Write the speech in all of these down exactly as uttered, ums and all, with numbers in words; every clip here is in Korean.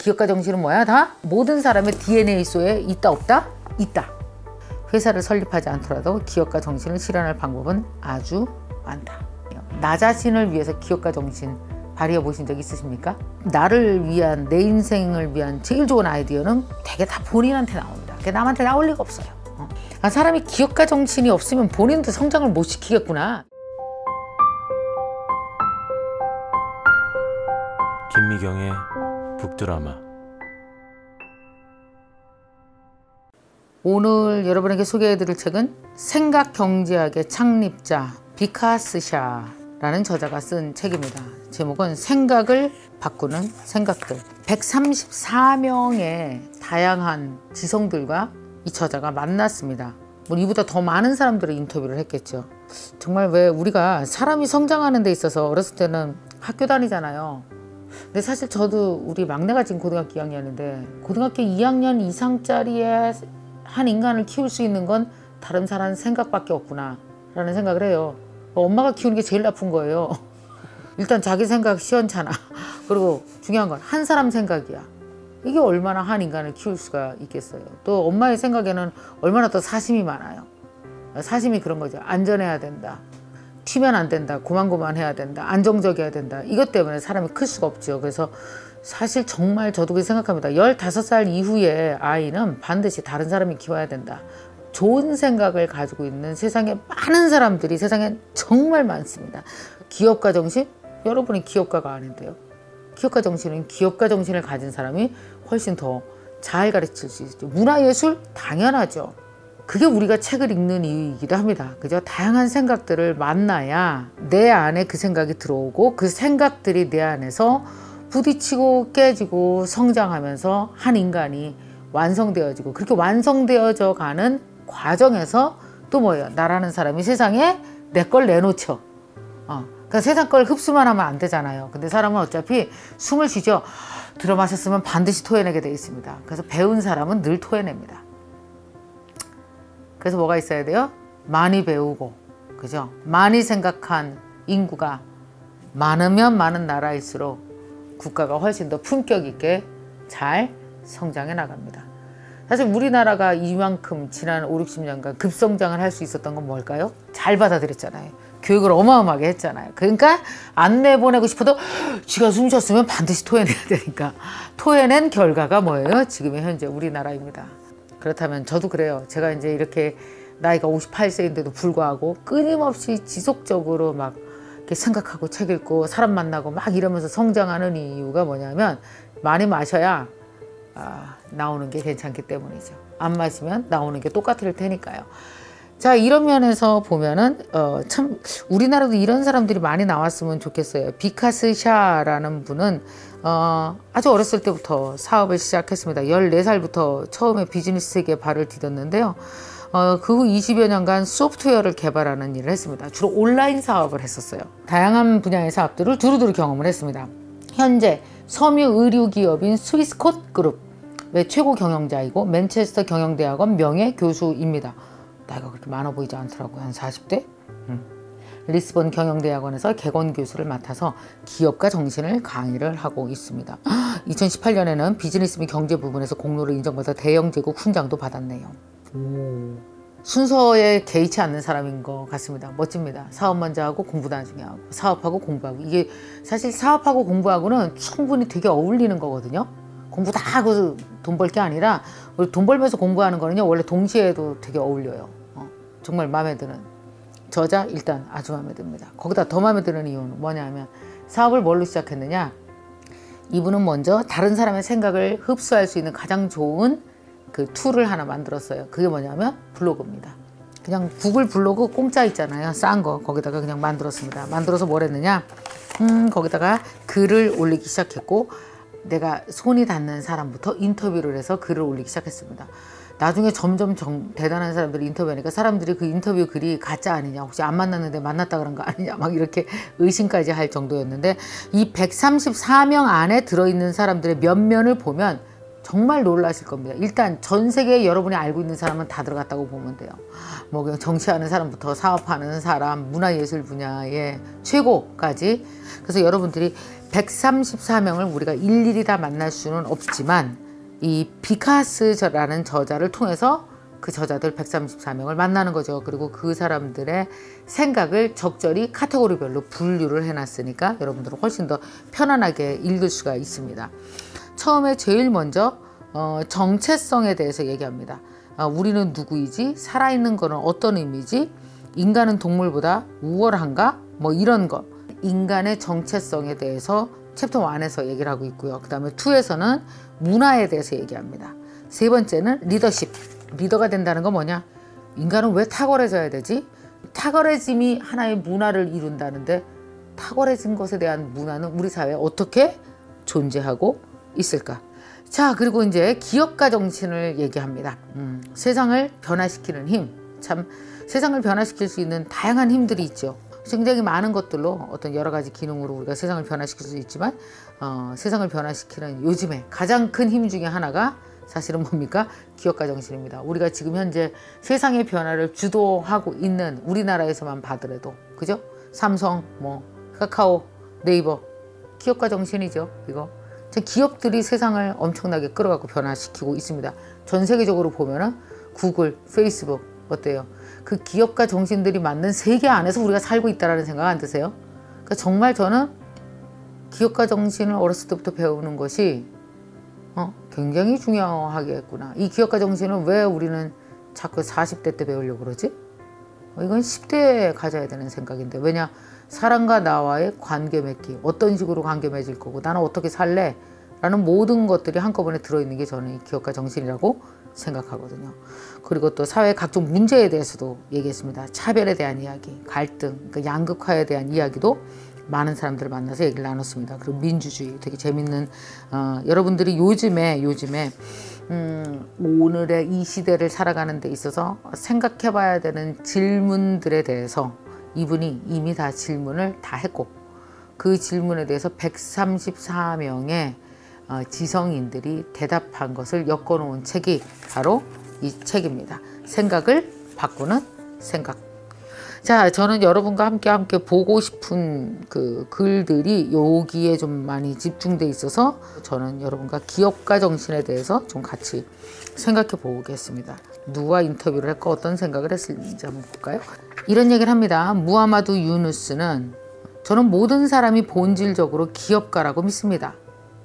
기업가 정신은 뭐야? 다 모든 사람의 디엔에이 속에 있다 없다? 있다. 회사를 설립하지 않더라도 기업가 정신을 실현할 방법은 아주 많다. 나 자신을 위해서 기업가 정신 발휘해 보신 적 있으십니까? 나를 위한, 내 인생을 위한 제일 좋은 아이디어는 되게 다 본인한테 나옵니다. 그게 남한테 나올 리가 없어요. 아, 사람이 기업가 정신이 없으면 본인도 성장을 못 시키겠구나. 김미경의 북드라마. 오늘 여러분에게 소개해드릴 책은 생각경제학의 창립자 비카스 샤라는 저자가 쓴 책입니다. 제목은 생각을 바꾸는 생각들. 백삼십사 명의 다양한 지성들과 이 저자가 만났습니다. 뭐 이보다 더 많은 사람들을 인터뷰를 했겠죠. 정말 왜 우리가 사람이 성장하는 데 있어서 어렸을 때는 학교 다니잖아요. 근데 사실 저도 우리 막내가 지금 고등학교 이 학년인데 고등학교 이 학년 이상짜리의 한 인간을 키울 수 있는 건 다른 사람 생각밖에 없구나 라는 생각을 해요. 엄마가 키우는 게 제일 나쁜 거예요. 일단 자기 생각 시원찮아. 그리고 중요한 건 한 사람 생각이야. 이게 얼마나 한 인간을 키울 수가 있겠어요. 또 엄마의 생각에는 얼마나 더 사심이 많아요. 사심이 그런 거죠. 안전해야 된다. 튀면 안 된다. 고만고만 해야 된다. 안정적이어야 된다. 이것 때문에 사람이 클 수가 없죠. 그래서 사실 정말 저도 그렇게 생각합니다. 열다섯 살 이후에 아이는 반드시 다른 사람이 키워야 된다. 좋은 생각을 가지고 있는 세상에 많은 사람들이 세상에 정말 많습니다. 기업가 정신? 여러분이 기업가가 아닌데요. 기업가 정신은 기업가 정신을 가진 사람이 훨씬 더 잘 가르칠 수 있죠. 문화예술? 당연하죠. 그게 우리가 책을 읽는 이유이기도 합니다. 그죠? 다양한 생각들을 만나야 내 안에 그 생각이 들어오고 그 생각들이 내 안에서 부딪히고 깨지고 성장하면서 한 인간이 완성되어지고 그렇게 완성되어져 가는 과정에서 또 뭐예요? 나라는 사람이 세상에 내 걸 내놓죠. 어. 그러니까 세상 걸 흡수만 하면 안 되잖아요. 근데 사람은 어차피 숨을 쉬죠. 들어 마셨으면 반드시 토해내게 돼 있습니다. 그래서 배운 사람은 늘 토해냅니다. 그래서 뭐가 있어야 돼요? 많이 배우고, 그죠? 많이 생각한 인구가 많으면 많은 나라일수록 국가가 훨씬 더 품격 있게 잘 성장해 나갑니다. 사실 우리나라가 이만큼 지난 오륙십 년간 급성장을 할 수 있었던 건 뭘까요? 잘 받아들였잖아요. 교육을 어마어마하게 했잖아요. 그러니까 안 내보내고 싶어도 쥐가 숨 쉬었으면 반드시 토해내야 되니까 토해낸 결과가 뭐예요? 지금의 현재 우리나라입니다. 그렇다면 저도 그래요. 제가 이제 이렇게 나이가 오십팔 세인데도 불구하고 끊임없이 지속적으로 막 이렇게 생각하고 책 읽고 사람 만나고 막 이러면서 성장하는 이유가 뭐냐면 많이 마셔야 아, 나오는 게 괜찮기 때문이죠. 안 마시면 나오는 게 똑같을 테니까요. 자, 이런 면에서 보면은 어, 참 우리나라도 이런 사람들이 많이 나왔으면 좋겠어요. 비카스 샤라는 분은 어, 아주 어렸을 때부터 사업을 시작했습니다. 열네 살부터 처음에 비즈니스 세계에 발을 디뎠는데요. 어, 그 후 이십여 년간 소프트웨어를 개발하는 일을 했습니다. 주로 온라인 사업을 했었어요. 다양한 분야의 사업들을 두루두루 경험을 했습니다. 현재 섬유 의류 기업인 스위스콧 그룹의 최고 경영자이고 맨체스터 경영대학원 명예 교수입니다. 나이가 그렇게 많아 보이지 않더라고요. 한 사십 대? 음. 리스본 경영대학원에서 개건 교수를 맡아서 기업가 정신을 강의를 하고 있습니다. 이천십팔 년에는 비즈니스 및 경제 부분에서 공로를 인정받아 대영 제국 훈장도 받았네요. 오. 순서에 개의치 않는 사람인 것 같습니다. 멋집니다. 사업 먼저 하고 공부 나중에 하고 사업하고 공부하고 이게 사실 사업하고 공부하고는 충분히 되게 어울리는 거거든요. 공부 다 하고 돈 벌 게 아니라 돈 벌면서 공부하는 거는요 원래 동시에도 되게 어울려요. 어, 정말 마음에 드는 저자 일단 아주 마음에 듭니다. 거기다 더 마음에 드는 이유는 뭐냐면 사업을 뭘로 시작했느냐, 이분은 먼저 다른 사람의 생각을 흡수할 수 있는 가장 좋은 그 툴을 하나 만들었어요. 그게 뭐냐면 블로그입니다. 그냥 구글 블로그 공짜 있잖아요. 싼 거 거기다가 그냥 만들었습니다. 만들어서 뭘 했느냐, 음, 거기다가 글을 올리기 시작했고 내가 손이 닿는 사람부터 인터뷰를 해서 글을 올리기 시작했습니다. 나중에 점점 정, 대단한 사람들이 인터뷰하니까 사람들이 그 인터뷰 글이 가짜 아니냐, 혹시 안 만났는데 만났다 그런 거 아니냐 막 이렇게 의심까지 할 정도였는데 이 백삼십사 명 안에 들어있는 사람들의 면면을 보면 정말 놀라실 겁니다. 일단 전 세계에 여러분이 알고 있는 사람은 다 들어갔다고 보면 돼요. 뭐 그냥 정치하는 사람부터 사업하는 사람, 문화예술 분야의 최고까지. 그래서 여러분들이 백삼십사 명을 우리가 일일이 다 만날 수는 없지만 이 비카스라는 저자를 통해서 그 저자들 백삼십사 명을 만나는 거죠. 그리고 그 사람들의 생각을 적절히 카테고리별로 분류를 해놨으니까 여러분들은 훨씬 더 편안하게 읽을 수가 있습니다. 처음에 제일 먼저 어, 정체성에 대해서 얘기합니다. 어, 우리는 누구이지? 살아있는 거는 어떤 의미지? 인간은 동물보다 우월한가? 뭐 이런 거. 인간의 정체성에 대해서 챕터 일에서 얘기를 하고 있고요. 그 다음에 이에서는 문화에 대해서 얘기합니다. 세 번째는 리더십. 리더가 된다는 건 뭐냐? 인간은 왜 탁월해져야 되지? 탁월해짐이 하나의 문화를 이룬다는데 탁월해진 것에 대한 문화는 우리 사회에 어떻게 존재하고 있을까? 자, 그리고 이제 기업가 정신을 얘기합니다. 음, 세상을 변화시키는 힘. 참 세상을 변화시킬 수 있는 다양한 힘들이 있죠. 굉장히 많은 것들로 어떤 여러 가지 기능으로 우리가 세상을 변화시킬 수 있지만 어, 세상을 변화시키는 요즘에 가장 큰 힘 중에 하나가 사실은 뭡니까? 기업가 정신입니다. 우리가 지금 현재 세상의 변화를 주도하고 있는 우리나라에서만 봐더라도 그죠? 삼성, 뭐 카카오, 네이버 기업가 정신이죠. 이거 기업들이 세상을 엄청나게 끌어갖고 변화시키고 있습니다. 전 세계적으로 보면은 구글, 페이스북 어때요? 그 기업가 정신들이 맞는 세계 안에서 우리가 살고 있다는 생각 안 드세요? 그러니까 정말 저는 기업가 정신을 어렸을 때부터 배우는 것이 어, 굉장히 중요하겠구나. 이 기업가 정신은 왜 우리는 자꾸 사십 대 때 배우려고 그러지? 어, 이건 십 대에 가져야 되는 생각인데 왜냐? 사람과 나와의 관계 맺기 어떤 식으로 관계 맺을 거고 나는 어떻게 살래? 라는 모든 것들이 한꺼번에 들어있는 게 저는 이 기업가 정신이라고 생각하거든요. 그리고 또 사회 각종 문제에 대해서도 얘기했습니다. 차별에 대한 이야기, 갈등, 그러니까 양극화에 대한 이야기도 많은 사람들을 만나서 얘기를 나눴습니다. 그리고 민주주의 되게 재밌는 어, 여러분들이 요즘에 요즘에 음, 오늘의 이 시대를 살아가는 데 있어서 생각해 봐야 되는 질문들에 대해서 이분이 이미 다 질문을 다 했고 그 질문에 대해서 백삼십사 명의 어, 지성인들이 대답한 것을 엮어놓은 책이 바로 이 책입니다. 생각을 바꾸는 생각. 자, 저는 여러분과 함께 함께 보고 싶은 그 글들이 여기에 좀 많이 집중돼 있어서 저는 여러분과 기업가 정신에 대해서 좀 같이 생각해 보겠습니다. 누가 인터뷰를 했고 어떤 생각을 했을지 한번 볼까요? 이런 얘기를 합니다. 무하마드 유누스는 저는 모든 사람이 본질적으로 기업가라고 믿습니다.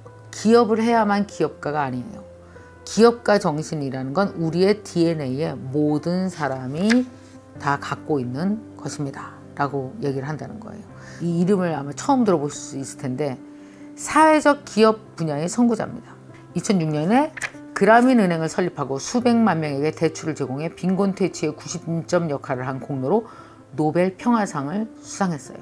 기업을 해야만 기업가가 아니에요. 기업가 정신이라는 건 우리의 디엔에이에 모든 사람이 다 갖고 있는 것입니다. 라고 얘기를 한다는 거예요. 이 이름을 아마 처음 들어보실 수 있을 텐데 사회적 기업 분야의 선구자입니다. 이천육 년에 그라민 은행을 설립하고 수백만 명에게 대출을 제공해 빈곤 퇴치의 구심점 역할을 한 공로로 노벨 평화상을 수상했어요.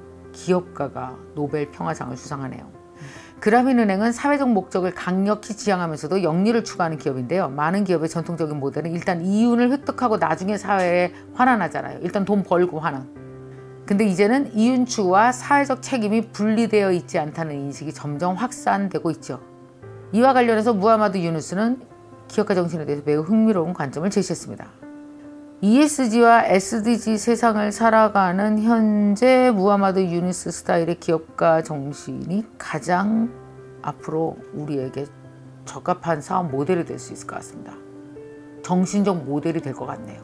기업가가 노벨 평화상을 수상하네요. 그라민 은행은 사회적 목적을 강력히 지향하면서도 영리를 추구하는 기업인데요. 많은 기업의 전통적인 모델은 일단 이윤을 획득하고 나중에 사회에 환원하잖아요. 일단 돈 벌고 환원. 근데 이제는 이윤 추구와 사회적 책임이 분리되어 있지 않다는 인식이 점점 확산되고 있죠. 이와 관련해서 무하마드 유누스는 기업가 정신에 대해서 매우 흥미로운 관점을 제시했습니다. 이에스지와 에스디지 세상을 살아가는 현재 무하마드 유누스 스타일의 기업가 정신이 가장 앞으로 우리에게 적합한 사업 모델이 될 수 있을 것 같습니다. 정신적 모델이 될 것 같네요.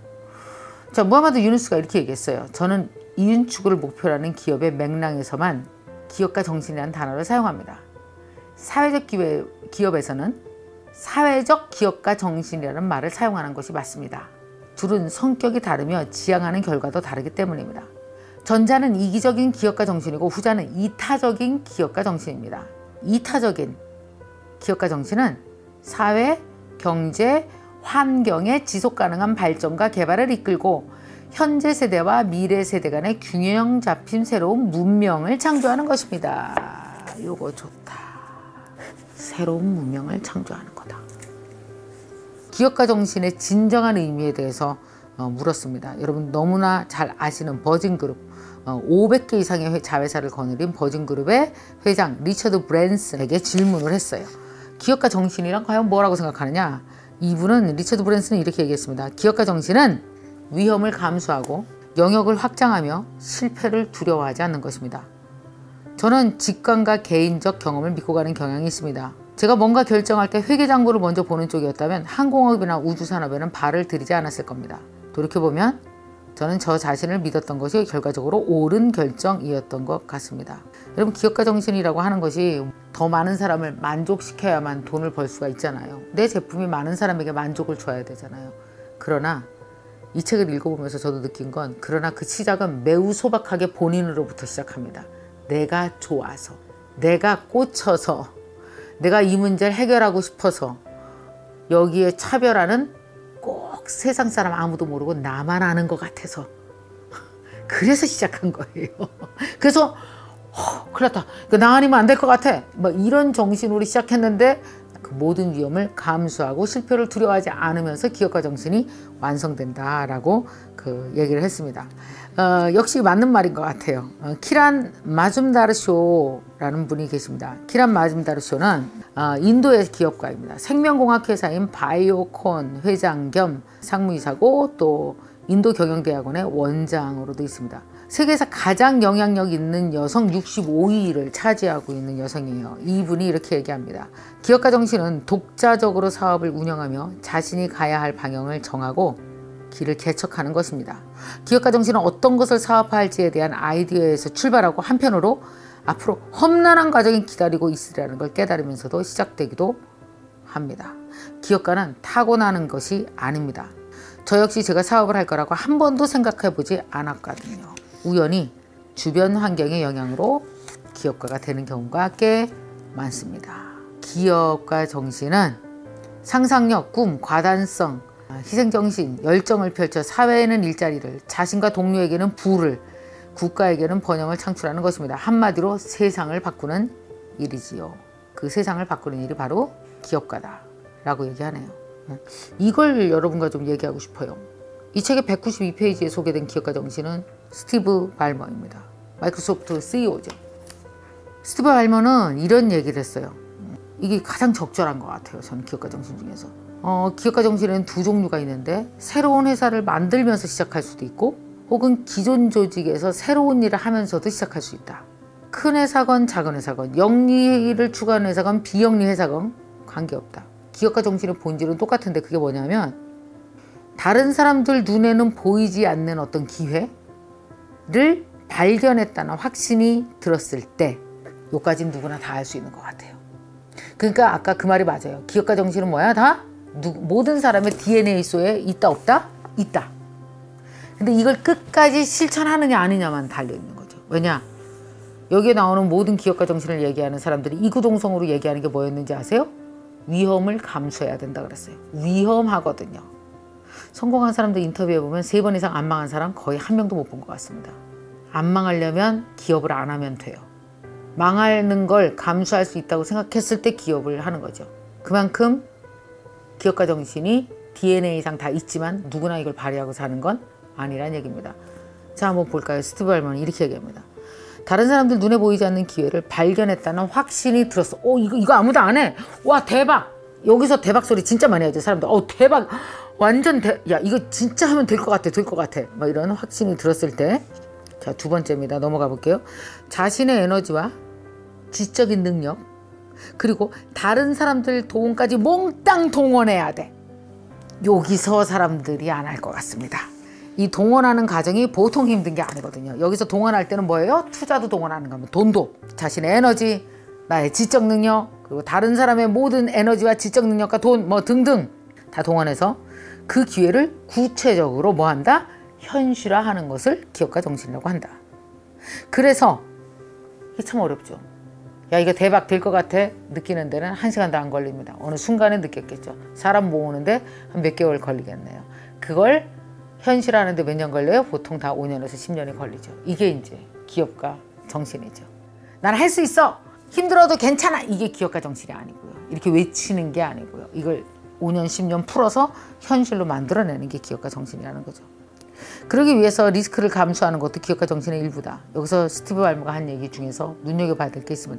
자, 무하마드 유누스가 이렇게 얘기했어요. 저는 이윤 추구를 목표로 기업의 맥락에서만 기업가 정신이라는 단어를 사용합니다. 사회적 기업, 기업에서는 사회적 기업가 정신이라는 말을 사용하는 것이 맞습니다. 둘은 성격이 다르며 지향하는 결과도 다르기 때문입니다. 전자는 이기적인 기업가 정신이고 후자는 이타적인 기업가 정신입니다. 이타적인 기업가 정신은 사회, 경제, 환경의 지속가능한 발전과 개발을 이끌고 현재 세대와 미래 세대 간의 균형 잡힌 새로운 문명을 창조하는 것입니다. 요거 좋다. 새로운 문명을 창조하는 거다. 기업가 정신의 진정한 의미에 대해서 어, 물었습니다. 여러분 너무나 잘 아시는 버진그룹 어, 오백 개 이상의 자회사를 거느린 버진그룹의 회장 리처드 브랜슨에게 질문을 했어요. 기업가 정신이란 과연 뭐라고 생각하느냐? 이분은 리처드 브랜슨은 이렇게 얘기했습니다. 기업가 정신은 위험을 감수하고 영역을 확장하며 실패를 두려워하지 않는 것입니다. 저는 직관과 개인적 경험을 믿고 가는 경향이 있습니다. 제가 뭔가 결정할 때 회계장부를 먼저 보는 쪽이었다면 항공업이나 우주산업에는 발을 들이지 않았을 겁니다. 돌이켜보면 저는 저 자신을 믿었던 것이 결과적으로 옳은 결정이었던 것 같습니다. 여러분, 기업가 정신이라고 하는 것이 더 많은 사람을 만족시켜야만 돈을 벌 수가 있잖아요. 내 제품이 많은 사람에게 만족을 줘야 되잖아요. 그러나 이 책을 읽어보면서 저도 느낀 건, 그러나 그 시작은 매우 소박하게 본인으로부터 시작합니다. 내가 좋아서, 내가 꽂혀서, 내가 이 문제를 해결하고 싶어서, 여기에 차별화는 꼭 세상 사람 아무도 모르고 나만 아는 것 같아서 그래서 시작한 거예요. 그래서 어, 큰일 났다, 나 아니면 안 될 것 같아, 뭐 이런 정신으로 시작했는데 그 모든 위험을 감수하고 실패를 두려워하지 않으면서 기업가 정신이 완성된다라고 그 얘기를 했습니다. 어, 역시 맞는 말인 것 같아요. 어, 키란 마줌다르쇼라는 분이 계십니다. 키란 마줌다르쇼는 어, 인도의 기업가입니다. 생명공학 회사인 바이오콘 회장 겸 상무이사고 또 인도 경영대학원의 원장으로도 있습니다. 세계에서 가장 영향력 있는 여성 육십오 위를 차지하고 있는 여성이에요. 이분이 이렇게 얘기합니다. 기업가 정신은 독자적으로 사업을 운영하며 자신이 가야 할 방향을 정하고 길을 개척하는 것입니다. 기업가 정신은 어떤 것을 사업할지에 대한 아이디어에서 출발하고 한편으로 앞으로 험난한 과정이 기다리고 있으리라는 걸 깨달으면서도 시작되기도 합니다. 기업가는 타고나는 것이 아닙니다. 저 역시 제가 사업을 할 거라고 한 번도 생각해 보지 않았거든요. 우연히 주변 환경의 영향으로 기업가가 되는 경우가 꽤 많습니다. 기업가 정신은 상상력, 꿈, 과단성, 희생정신, 열정을 펼쳐 사회에는 일자리를, 자신과 동료에게는 부를, 국가에게는 번영을 창출하는 것입니다. 한마디로 세상을 바꾸는 일이지요. 그 세상을 바꾸는 일이 바로 기업가다 라고 얘기하네요. 이걸 여러분과 좀 얘기하고 싶어요. 이 책의 백구십이 페이지에 소개된 기업가 정신은 스티브 발머입니다. 마이크로소프트 씨이오죠. 스티브 발머는 이런 얘기를 했어요. 이게 가장 적절한 것 같아요. 저는 기업가 정신 중에서. 어, 기업가 정신에는 두 종류가 있는데, 새로운 회사를 만들면서 시작할 수도 있고, 혹은 기존 조직에서 새로운 일을 하면서도 시작할 수 있다. 큰 회사건 작은 회사건, 영리를 추구하는 회사건 비영리 회사건 관계없다. 기업가 정신의 본질은 똑같은데 그게 뭐냐면, 다른 사람들 눈에는 보이지 않는 어떤 기회를 발견했다는 확신이 들었을 때, 요까지는 누구나 다 할 수 있는 것 같아요. 그러니까 아까 그 말이 맞아요. 기업가 정신은 뭐야? 다 누, 모든 사람의 디엔에이 속에 있다 없다? 있다. 근데 이걸 끝까지 실천하느냐 아니냐만 달려있는 거죠. 왜냐? 여기에 나오는 모든 기업가 정신을 얘기하는 사람들이 이구동성으로 얘기하는 게 뭐였는지 아세요? 위험을 감수해야 된다 그랬어요. 위험하거든요. 성공한 사람들 인터뷰해보면 세 번 이상 안 망한 사람 거의 한 명도 못 본 것 같습니다. 안 망하려면 기업을 안 하면 돼요. 망하는 걸 감수할 수 있다고 생각했을 때 기업을 하는 거죠. 그만큼 기업가 정신이 디엔에이상 다 있지만 누구나 이걸 발휘하고 사는 건 아니란 얘기입니다. 자, 한번 볼까요? 스티브 발머는 이렇게 얘기합니다. 다른 사람들 눈에 보이지 않는 기회를 발견했다는 확신이 들었어. 오, 이거, 이거 아무도 안 해. 와, 대박. 여기서 대박 소리 진짜 많이 하죠, 사람들. 어, 대박. 완전 대, 야, 이거 진짜 하면 될 것 같아, 될 것 같아. 뭐 이런 확신이 들었을 때. 자, 두 번째입니다. 넘어가 볼게요. 자신의 에너지와 지적인 능력, 그리고 다른 사람들 도움까지 몽땅 동원해야 돼. 여기서 사람들이 안 할 것 같습니다. 이 동원하는 과정이 보통 힘든 게 아니거든요. 여기서 동원할 때는 뭐예요? 투자도 동원하는 겁니다. 돈도, 자신의 에너지, 나의 지적 능력, 그리고 다른 사람의 모든 에너지와 지적 능력과 돈 뭐 등등 다 동원해서 그 기회를 구체적으로 뭐 한다? 현실화하는 것을 기업가 정신이라고 한다. 그래서 이게 참 어렵죠. 야, 이거 대박 될 것 같아 느끼는 데는 한 시간도 안 걸립니다. 어느 순간에 느꼈겠죠. 사람 모으는데 한 몇 개월 걸리겠네요. 그걸 현실화하는데 몇 년 걸려요? 보통 다 오 년에서 십 년이 걸리죠. 이게 이제 기업가 정신이죠. 난 할 수 있어! 힘들어도 괜찮아! 이게 기업가 정신이 아니고요. 이렇게 외치는 게 아니고요. 이걸 오 년, 십 년 풀어서 현실로 만들어내는 게 기업가 정신이라는 거죠. 그러기 위해서 리스크를 감수하는 것도 기업가 정신의 일부다. 여기서 스티브 발머가 한 얘기 중에서 눈여겨봐야 될 게 있습니다.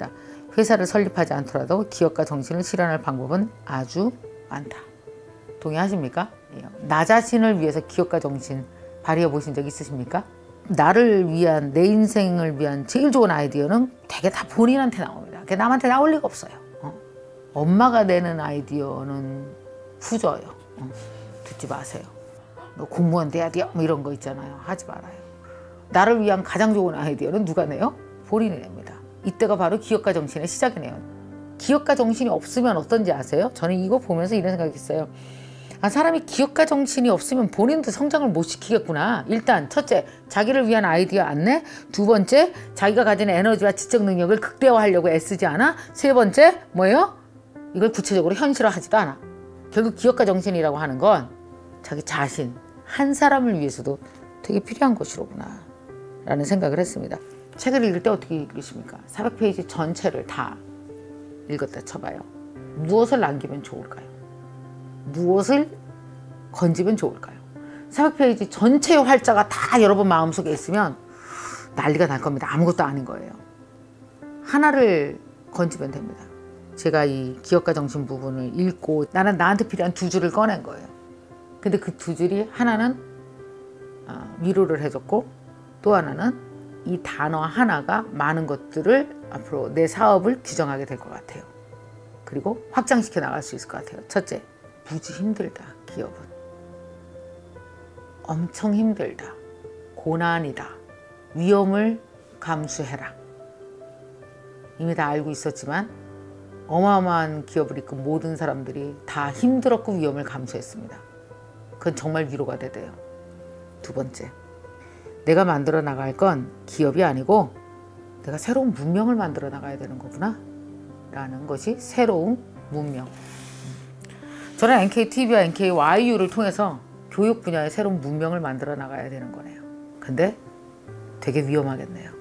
회사를 설립하지 않더라도 기업가 정신을 실현할 방법은 아주 많다. 동의하십니까? 나 자신을 위해서 기업가 정신 발휘해 보신 적 있으십니까? 나를 위한, 내 인생을 위한 제일 좋은 아이디어는 되게 다 본인한테 나옵니다. 남한테 나올 리가 없어요. 어. 엄마가 내는 아이디어는 후져요. 어. 듣지 마세요. 너 공무원 돼야 돼요. 뭐 이런 거 있잖아요. 하지 말아요. 나를 위한 가장 좋은 아이디어는 누가 내요? 본인이 냅니다. 이때가 바로 기업가 정신의 시작이네요. 기업가 정신이 없으면 어떤지 아세요? 저는 이거 보면서 이런 생각이 있어요. 아, 사람이 기업가 정신이 없으면 본인도 성장을 못 시키겠구나. 일단 첫째, 자기를 위한 아이디어 안 내. 두 번째, 자기가 가진 에너지와 지적 능력을 극대화하려고 애쓰지 않아. 세 번째, 뭐예요? 이걸 구체적으로 현실화하지도 않아. 결국 기업가 정신이라고 하는 건 자기 자신, 한 사람을 위해서도 되게 필요한 것이로구나 라는 생각을 했습니다. 책을 읽을 때 어떻게 읽으십니까? 사백 페이지 전체를 다 읽었다 쳐봐요. 무엇을 남기면 좋을까요? 무엇을 건지면 좋을까요? 사백 페이지 전체의 활자가 다 여러분 마음속에 있으면 난리가 날 겁니다. 아무것도 아닌 거예요. 하나를 건지면 됩니다. 제가 이 기업가 정신 부분을 읽고 나는 나한테 필요한 두 줄을 꺼낸 거예요. 근데 그 두 줄이 하나는 위로를 해줬고 또 하나는 이 단어 하나가 많은 것들을 앞으로 내 사업을 규정하게 될 것 같아요. 그리고 확장시켜 나갈 수 있을 것 같아요. 첫째, 무지 힘들다. 기업은 엄청 힘들다. 고난이다. 위험을 감수해라. 이미 다 알고 있었지만 어마어마한 기업을 이끈 모든 사람들이 다 힘들었고 위험을 감수했습니다. 그건 정말 위로가 되대요. 두 번째, 내가 만들어 나갈 건 기업이 아니고 내가 새로운 문명을 만들어 나가야 되는 거구나 라는 것이 새로운 문명. 저는 엔케이티비와 엔케이와이유를 통해서 교육 분야의 새로운 문명을 만들어 나가야 되는 거네요. 근데 되게 위험하겠네요.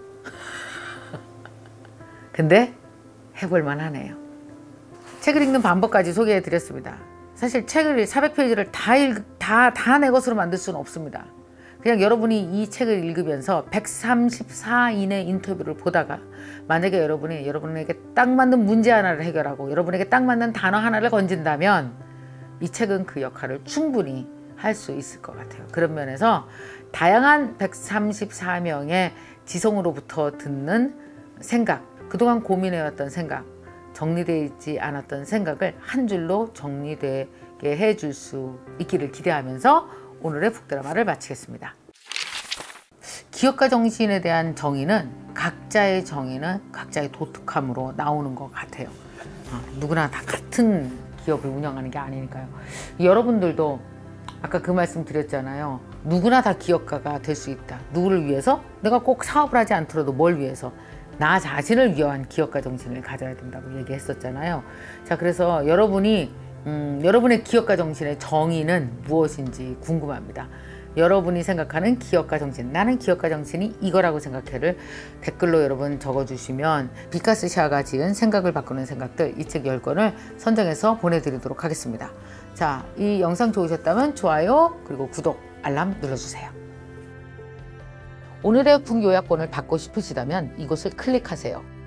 근데 해볼만 하네요. 책을 읽는 방법까지 소개해 드렸습니다. 사실 책을 사백 페이지를 다, 읽, 다, 다 내 것으로 만들 수는 없습니다. 그냥 여러분이 이 책을 읽으면서 백삼십사 인의 인터뷰를 보다가 만약에 여러분이 여러분에게 딱 맞는 문제 하나를 해결하고 여러분에게 딱 맞는 단어 하나를 건진다면 이 책은 그 역할을 충분히 할 수 있을 것 같아요. 그런 면에서 다양한 백삼십사 명의 지성으로부터 듣는 생각, 그동안 고민해왔던 생각, 정리되지 않았던 생각을 한 줄로 정리되게 해줄 수 있기를 기대하면서 오늘의 북드라마를 마치겠습니다. 기업가 정신에 대한 정의는 각자의 정의는 각자의 독특함으로 나오는 것 같아요. 어, 누구나 다 같은 기업을 운영하는 게 아니니까요. 여러분들도 아까 그 말씀 드렸잖아요. 누구나 다 기업가가 될 수 있다. 누구를 위해서? 내가 꼭 사업을 하지 않더라도 뭘 위해서? 나 자신을 위한 기업가 정신을 가져야 된다고 얘기했었잖아요. 자, 그래서 여러분이 음, 여러분의 기업가 정신의 정의는 무엇인지 궁금합니다. 여러분이 생각하는 기업가 정신, 나는 기업가 정신이 이거라고 생각해를 댓글로 여러분 적어주시면 비카스 샤가 지은 생각을 바꾸는 생각들 이 책 열 권을 선정해서 보내드리도록 하겠습니다. 자, 이 영상 좋으셨다면 좋아요 그리고 구독, 알람 눌러주세요. 오늘의 북요약본을 받고 싶으시다면 이곳을 클릭하세요.